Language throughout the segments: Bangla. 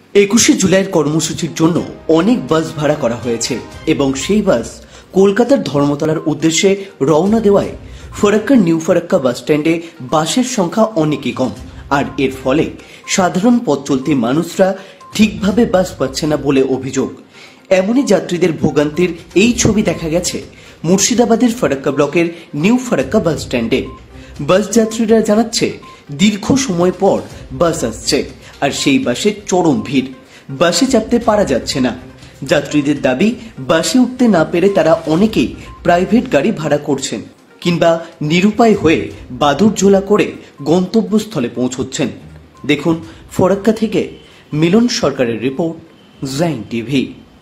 21শে জুলাইয়ের কর্মসূচির জন্য অনেক বাস ভাড়া করা হয়েছে এবং সেই বাস কলকাতার ধর্মতলার উদ্দেশ্যে রওনা দেওয়ায় ফারাক্কা নিউ ফারাক্কা বাস স্ট্যান্ডে বাসের সংখ্যা অনেকই কম। আর এর ফলে সাধারণ পথ চলতি মানুষরা ঠিকভাবে বাস পাচ্ছে না বলে অভিযোগ। এমনই যাত্রীদের ভোগান্তির এই ছবি দেখা গেছে মুর্শিদাবাদের ফারাক্কা ব্লকের নিউ ফারাক্কা বাস স্ট্যান্ডে। বাস যাত্রীরা জানাচ্ছে দীর্ঘ সময় পর বাস আসছে আর সেই বাসে চরম ভিড়, বাসে চাপতে পারা যাচ্ছে না। যাত্রীদের দাবি, বাসে উঠতে না পেরে তারা অনেকেই প্রাইভেট গাড়ি ভাড়া করছেন কিংবা নিরুপায় হয়ে বাদুড়ঝোলা করে গন্তব্যস্থলে পৌঁছচ্ছেন। দেখুন ফারাক্কা থেকে মিলন সরকারের রিপোর্ট, জাইন টিভি।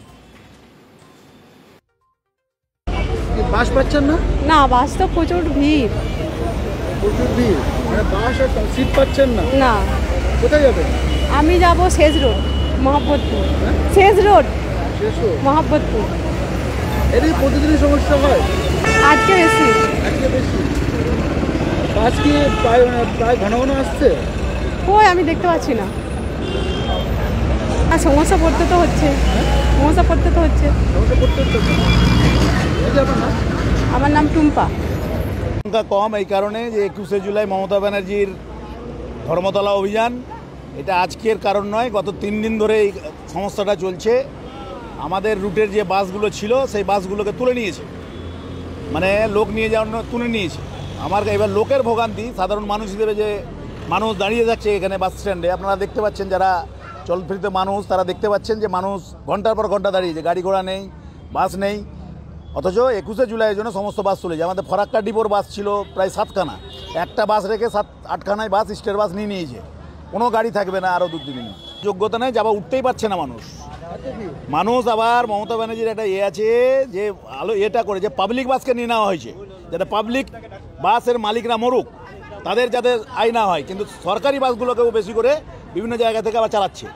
বাস পাচ্ছেন না? না, বাস তো প্রচুর ভিড়। প্রচুর ভিড়, মানে বাস আর সিট পাচ্ছেন না? না। কোথায় যাবেন? আমি যাব শেষ রোড, মহাব্বতপুর। শেষ রোড, মহাব্বতপুর। এরই প্রতিদিনই সমস্যা হয়? আজকে বেশি। আজকে বেশি। বাস কি প্রায় ঘন ঘন আসছে? কই আমি দেখতে পাচ্ছি না। আর সমস্যা পড়তে তো হচ্ছে। সমস্যা পড়তে হচ্ছে। আমার নাম টুম্পা। সংখ্যা কম এই কারণে যে 21শে জুলাই মমতা ব্যানার্জির ধর্মতলা অভিযান, এটা আজকের কারণ নয়, গত 3 দিন ধরে এই সমস্যাটা চলছে। আমাদের রুটের যে বাসগুলো ছিল সেই বাসগুলোকে তুলে নিয়েছে, মানে লোক নিয়ে যাওয়ার তুলে নিয়েছে। আমার এবার লোকের ভোগান্তি, সাধারণ মানুষ হিসেবে যে মানুষ দাঁড়িয়ে যাচ্ছে এখানে বাস স্ট্যান্ডে, আপনারা দেখতে পাচ্ছেন, যারা চলফিরিত মানুষ তারা দেখতে পাচ্ছেন যে মানুষ ঘন্টার পর ঘন্টা দাঁড়িয়েছে, গাড়ি ঘোড়া নেই, বাস নেই। অথচ 21শে জুলাইয়ের জন্য সমস্ত বাস চলেছে। আমাদের ফারাক্কা ডিপোর বাস ছিল প্রায় 7খানা, একটা বাস রেখে 7-8খানায় বাস স্টেট বাস নিয়ে নিয়েছে। কোনো গাড়ি থাকবে না আরও 2-3 দিন। যোগ্যতা নেই, যাবা উঠতেই পারছে না মানুষ। আবার মমতা ব্যানার্জির একটা আছে যে এটা করে যে পাবলিক বাসকে নিয়ে নেওয়া হয়েছে, যাতে পাবলিক বাসের মালিকরা মরুক, তাদের যাতে আয় না হয়, কিন্তু সরকারি বাসগুলোকেও বেশি করে বিভিন্ন জায়গা থেকে আবার চালাচ্ছে।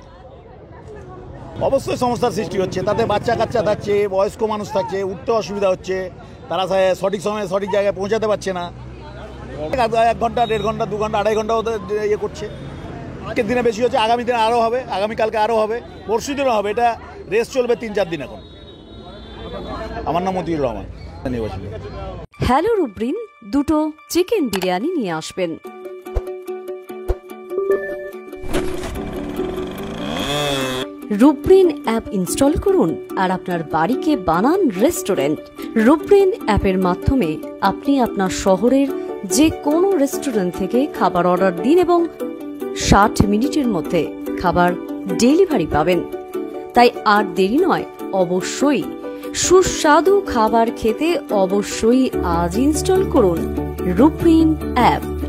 অবশ্যই সমস্যার সৃষ্টি হচ্ছে, তাতে বাচ্চা কাচ্চা থাকছে, বয়স্ক মানুষ থাকছে, উঠতে অসুবিধা হচ্ছে, তারা সঠিক সময়ে সঠিক জায়গায় পৌঁছাতে পারছে না। 1 ঘন্টা, 1.5 ঘন্টা, 2 ঘন্টা, 2.5 ঘন্টা ওদের ইয়ে করছে। আজকের দিনে বেশি হচ্ছে, আগামী দিনে আরও হবে, আগামীকালকে আরও হবে, পরশু দিনও হবে। এটা রেস চলবে 3-4 দিন এখন। আমার নাম মতিউর রহমান। হ্যালো রুব্রিন, 2টো চিকেন বিরিয়ানি নিয়ে আসবেন। রুব্রিন অ্যাপ ইনস্টল করুন আর আপনার বাড়িকে বানান রেস্টুরেন্ট। রুব্রিন অ্যাপের মাধ্যমে আপনি আপনার শহরের যে কোনো রেস্টুরেন্ট থেকে খাবার অর্ডার দিন এবং 60 মিনিটের মধ্যে খাবার ডেলিভারি পাবেন। তাই আর দেরি নয়, অবশ্যই সুস্বাদু খাবার খেতে অবশ্যই আজ ইনস্টল করুন রুব্রিন অ্যাপ।